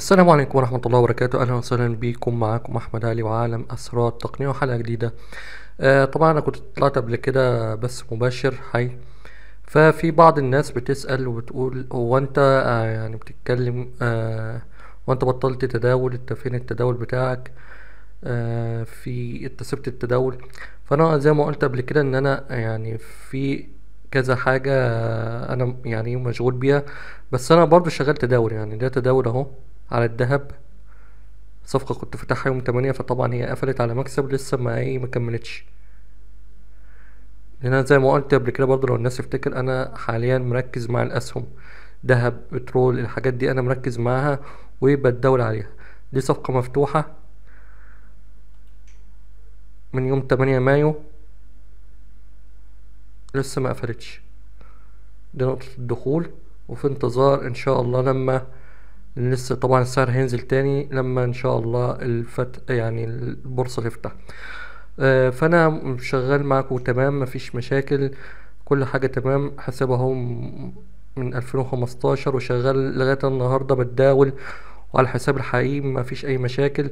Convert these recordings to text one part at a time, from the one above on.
السلام عليكم ورحمة الله وبركاته. أهلا وسهلا بكم، معاكم أحمد علي وعالم أسرار التقنية وحلقة جديدة. طبعا أنا كنت طلعت قبل كده بس مباشر حي. ففي بعض الناس بتسأل وبتقول هو أنت يعني بتتكلم وأنت بطلت تداول؟ أنت فين التداول بتاعك؟ في أنت سبت التداول؟ فأنا زي ما قلت قبل كده إن أنا يعني في كذا حاجة أنا يعني مشغول بيها. بس أنا برضو شغال تداول، يعني ده تداول أهو على الذهب. صفقة كنت فاتحها يوم 8، فطبعا هي قفلت على مكسب لسه ما كملتش. لان انا زي ما قلت قبل كده برضه، لو الناس تفتكر، انا حاليا مركز مع الاسهم، دهب، بترول، الحاجات دي انا مركز معاها وبتداول عليها. دي صفقة مفتوحة من يوم 8 مايو، لسه ما قفلتش. دي نقطة الدخول، وفي انتظار ان شاء الله لما لسه طبعا السعر هينزل تاني لما ان شاء الله يعني البورصة تفتح. فانا شغال معاكم تمام، مفيش مشاكل، كل حاجة تمام. حساب اهو من 2015 وشغال لغاية النهاردة بتداول، وعلى الحساب الحقيقي مفيش اي مشاكل.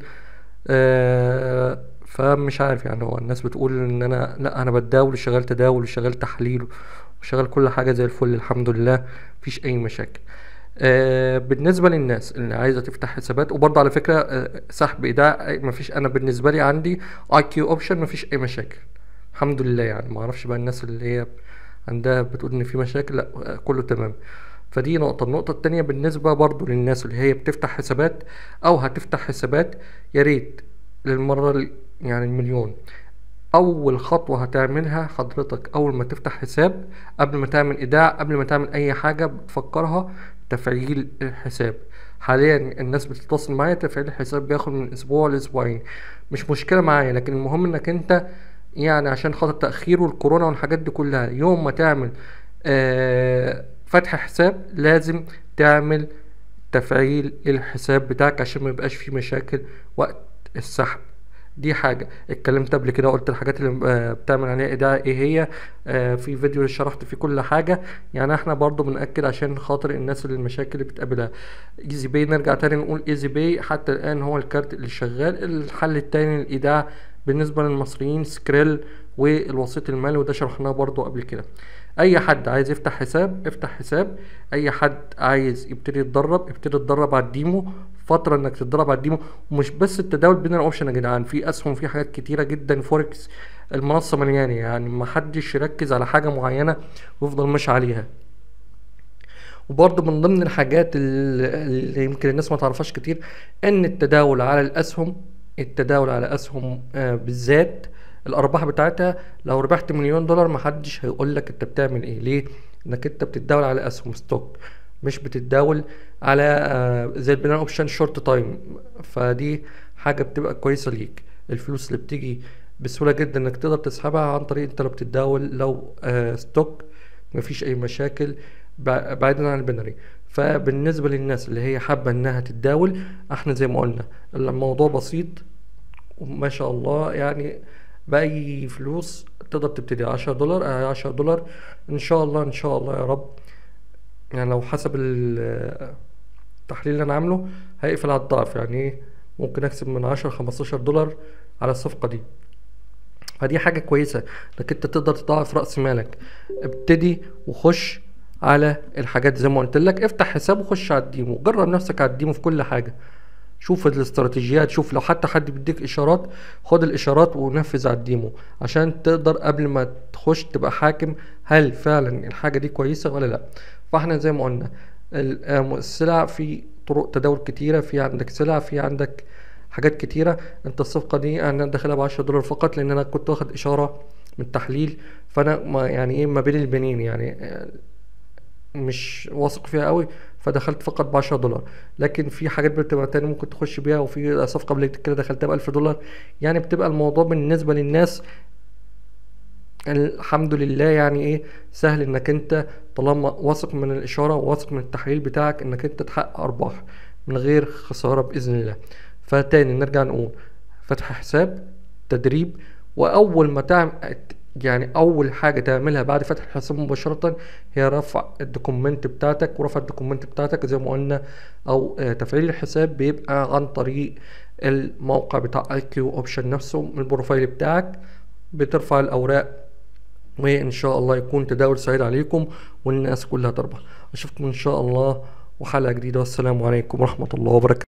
فمش عارف، يعني هو الناس بتقول ان انا لا، انا بتداول وشغال تداول وشغال تحليل وشغال كل حاجة زي الفل الحمد لله، مفيش اي مشاكل. بالنسبة للناس اللي عايزة تفتح حسابات، وبرضه على فكرة سحب ايداع مفيش، انا بالنسبة لي عندي اي كيو اوبشن، مفيش اي مشاكل الحمد لله. يعني ما اعرفش بقى الناس اللي هي عندها بتقول ان في مشاكل، لا كله تمام. فدي نقطة. النقطة التانية بالنسبة برضو للناس اللي هي بتفتح حسابات او هتفتح حسابات، يا ريت للمرة يعني المليون، اول خطوة هتعملها حضرتك اول ما تفتح حساب، قبل ما تعمل ايداع، قبل ما تعمل اي حاجة بتفكرها، تفعيل الحساب. حاليا الناس بتتواصل معايا، تفعيل الحساب بياخد من اسبوع لاسبوعين، مش مشكلة معايا، لكن المهم انك انت يعني عشان خاطر تأخير والكورونا والحاجات دي كلها، يوم ما تعمل فتح حساب لازم تعمل تفعيل الحساب بتاعك عشان ما يبقاش فيه مشاكل وقت السحب. دي حاجة اتكلمت قبل كده، قلت الحاجات اللي بتعمل عليها ايداع ايه هي. في فيديو شرحت فيه كل حاجة. يعني احنا برضو بنأكد عشان خاطر الناس اللي المشاكل اللي بتقابلها. ايزي باي، نرجع تاني نقول ايزي باي حتى الان هو الكارت اللي شغال. الحل التاني للايداع بالنسبة للمصريين سكريل والوسيط المالي، وده شرحناه برضو قبل كده. اي حد عايز يفتح حساب افتح حساب، اي حد عايز يبتدي يتدرب ابتدي يتدرب على الديمو. فتره انك تتدرب على الديمو، ومش بس التداول بين الاوبشن يا جدعان، في اسهم، في حاجات كتيره جدا، فوركس، المنصه مليانه، يعني ما حدش يركز على حاجه معينه ويفضل ماشي عليها. وبرضه من ضمن الحاجات اللي يمكن الناس ما تعرفهاش كتير، ان التداول على الاسهم، التداول على اسهم بالذات، الارباح بتاعتها لو ربحت مليون دولار محدش هيقول لك انت بتعمل ايه. ليه؟ انك انت بتتداول على اسهم ستوك، مش بتتداول على زي البناء اوبشن شورت تايم. فدي حاجه بتبقى كويسه ليك، الفلوس اللي بتيجي بسهوله جدا انك تقدر تسحبها عن طريق انت لو بتتداول لو ستوك، مفيش اي مشاكل بعيدا عن البنري. فبالنسبة للناس اللي هي حابة انها تتداول، احنا زي ما قلنا الموضوع بسيط وما شاء الله. يعني بأي فلوس تقدر تبتدي، 10 دولار 10 دولار، ان شاء الله ان شاء الله يا رب. يعني لو حسب التحليل اللي انا عامله هيقفل على الضعف، يعني ايه، ممكن اكسب من 10 15 دولار على الصفقة دي. فدي حاجة كويسة انك انت تقدر تضاعف رأس مالك. ابتدي وخش على الحاجات زي ما قلت لك، افتح حساب وخش على الديمو، جرب نفسك على الديمو في كل حاجة، شوف الاستراتيجيات، شوف لو حتى حد بيديك اشارات خد الاشارات ونفذ على الديمو، عشان تقدر قبل ما تخش تبقى حاكم هل فعلا الحاجة دي كويسة ولا لا. فاحنا زي ما قلنا السلع في طرق تداول كتيرة، في عندك سلع، في عندك حاجات كتيرة. انت الصفقة دي انا داخلها ب10 دولار فقط، لان انا كنت واخد اشارة من التحليل، فانا ما يعني ايه ما بين البنين، يعني مش واثق فيها قوي، فدخلت فقط ب10 دولار. لكن في حاجات بتبقى تاني ممكن تخش بيها، وفي صفقة قبل كده دخلتها ب1000 دولار. يعني بتبقى الموضوع بالنسبة للناس الحمد لله يعني ايه سهل، انك انت طالما واثق من الاشارة وواثق من التحليل بتاعك انك انت تحقق ارباح من غير خسارة باذن الله. فتاني نرجع نقول فتح حساب، تدريب، واول ما تعمل يعني اول حاجه تعملها بعد فتح الحساب مباشره هي رفع الدوكومنت بتاعتك. ورفع الدوكومنت بتاعتك زي ما قلنا او تفعيل الحساب بيبقى عن طريق الموقع بتاع اي كيو اوبشن نفسه من البروفايل بتاعك. بترفع الاوراق، وان شاء الله يكون تداول سعيد عليكم والناس كلها تربح. اشوفكم ان شاء الله وحلقه جديده، والسلام عليكم ورحمه الله وبركاته.